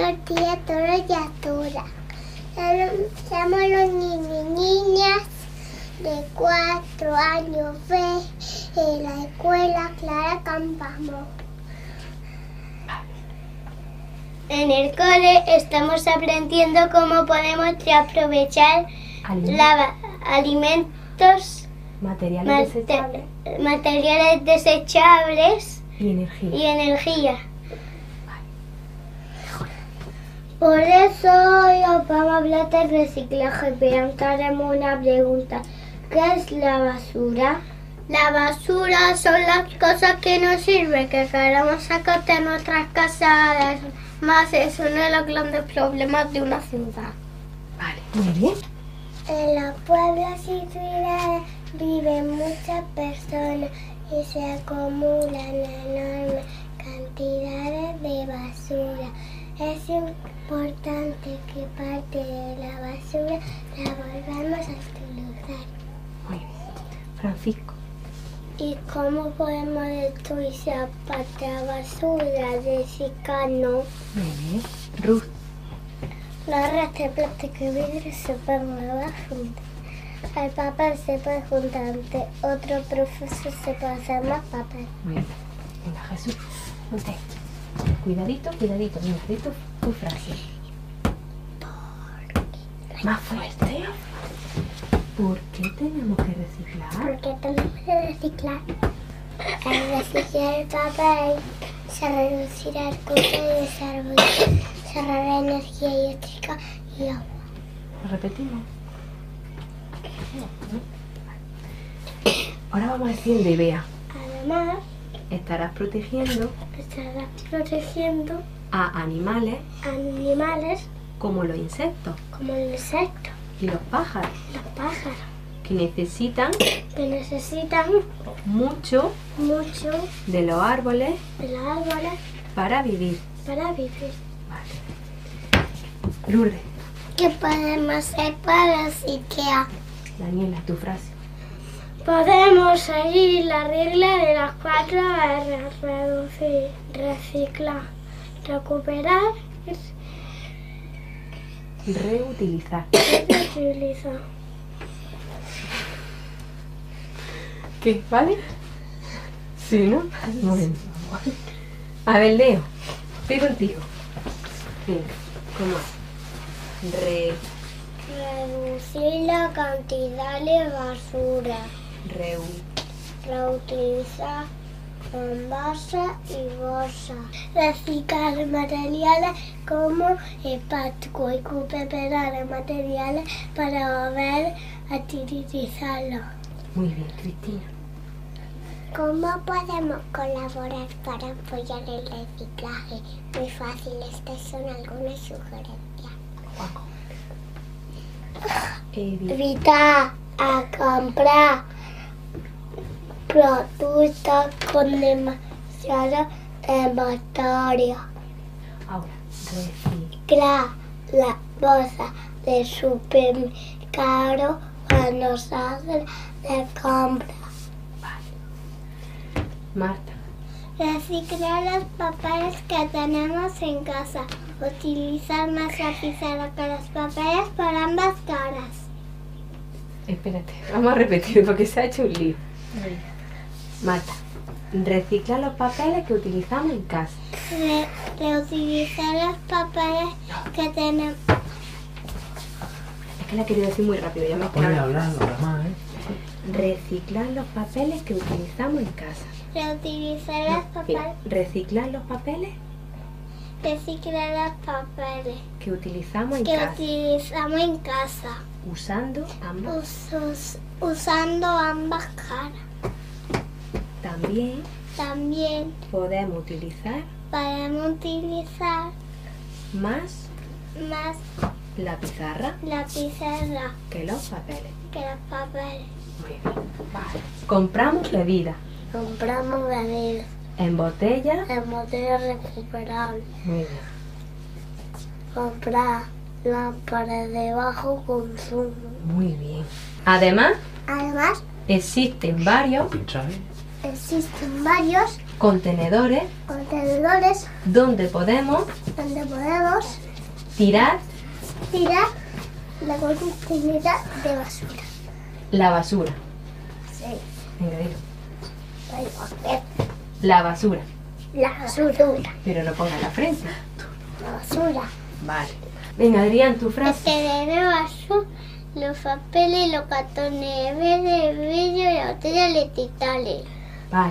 días, todos y a todas. Somos los niños y niñas de 4 años en la escuela Clara Campamón. En el cole estamos aprendiendo cómo podemos aprovechar alimentos, materiales desechables y energía. Por eso hoy os vamos a hablar de reciclaje, pero antes haremos una pregunta. ¿Qué es la basura? La basura son las cosas que nos sirven, que queremos sacar de nuestras casas. Más es uno de los grandes problemas de una ciudad. Vale, muy bien. En los pueblos y ciudades viven muchas personas y se acumulan enormes cantidades de basura. Es importante que parte de la basura la volvamos a utilizar. Muy bien. Francisco. ¿Y cómo podemos destruir esa parte de la basura? Reciclando. Muy bien. Ruth. Las restos de plástico y vidrio se pueden juntar. El papel se puede juntar ante otro profesor, se puede hacer más papel. Muy bien. Venga, Jesús. Ponte. Cuidadito, cuidadito. Venga, di tu frase. Más fuerte. ¿Por qué tenemos que reciclar? Porque tenemos que reciclar. Al reciclar el papel se reducirá el costo de se ahorrará energía eléctrica y agua. ¿Lo repetimos? Ahora vamos a decir de Bea. Además, estarás protegiendo a animales como los insectos y los pájaros que necesitan mucho de los árboles para vivir. Vale. Lourdes. ¿Qué podemos hacer para reciclar? Daniela, tu frase. Podemos seguir la regla de las 4 R: reducir, reciclar, recuperar, reutilizar. reutilizar. ¿Qué? ¿Vale? Sí, ¿no? Muy bien. A ver, Leo. Estoy contigo. Venga, ¿cómo es? Reducir la cantidad de basura. Reutilizar envases y bolsas. Reciclar materiales como el plástico y recuperar materiales para volver a utilizarlos. Muy bien, Cristina. ¿Cómo podemos colaborar para apoyar el reciclaje? Muy fácil, estas son algunas sugerencias. Juanjo. Evitar a comprar productos con demasiado envoltorio. Ahora, Reciclar las bolsas de supermercado cuando se hacen de compra. Marta. Reciclar los papeles que tenemos en casa. Utilizar más lapicera que los papeles por ambas caras. Espérate, vamos a repetir porque se ha hecho un lío. Marta. Reciclar los papeles que utilizamos en casa. Reutilizar los papeles que tenemos. Es que la he querido decir muy rápido, ya me Ponle hablando, además, Reciclar los papeles que utilizamos en casa. Reutilizar los papeles. Reciclar los papeles Reciclar los papeles que utilizamos en que casa. utilizamos en casa. Usando ambas. Usando ambas caras. También podemos utilizar más la pizarra que los papeles. Muy bien. Vale. Compramos bebidas en botellas recuperables. Muy bien. Comprar lámparas de bajo consumo. Muy bien. Además, Además, existen varios Existen varios contenedores contenedores donde podemos donde podemos tirar tirar la cantidad de basura. la basura. Sí. Venga, dilo. Ahí va a ver. La basura. La basura. Pero no ponga la frente. La basura. Vale. Venga, Adrián, tu El frase. tenedor azul, los papeles, los cartones verdes, el vidrio y la botella de titales. Vale.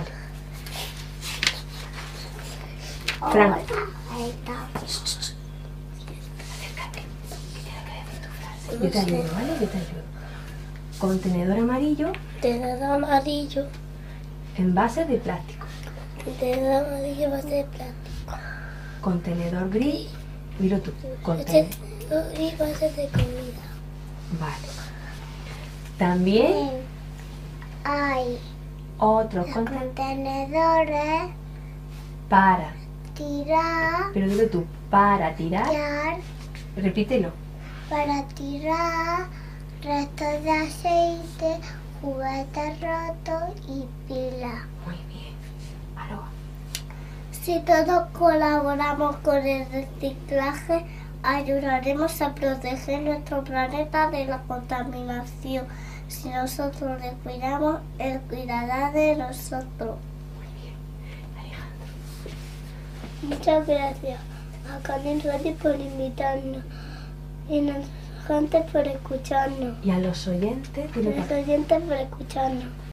Fran. Ahí está. Acércate. Yo te ayudo, ¿vale? Yo te ayudo. Contenedor amarillo, Tenedor amarillo. envases de plástico. Tenedor amarillo va a ser plástico. Contenedor gris, mira tú. Contenedor. Y va a ser de comida. Vale. También Hay otros los contenedores contenedores para. tirar, Pero dilo tú. Para tirar. Repítelo. para tirar restos de aceite, juguetes rotos y pilas. Muy bien. Aroa. Si todos colaboramos con el reciclaje, ayudaremos a proteger nuestro planeta de la contaminación. Si nosotros le cuidamos, Él cuidará de nosotros. Muy bien. Alejandro. Muchas gracias a Canin Radio por invitarnos y a la gente por escucharnos. Y a los oyentes, A los oyentes por escucharnos.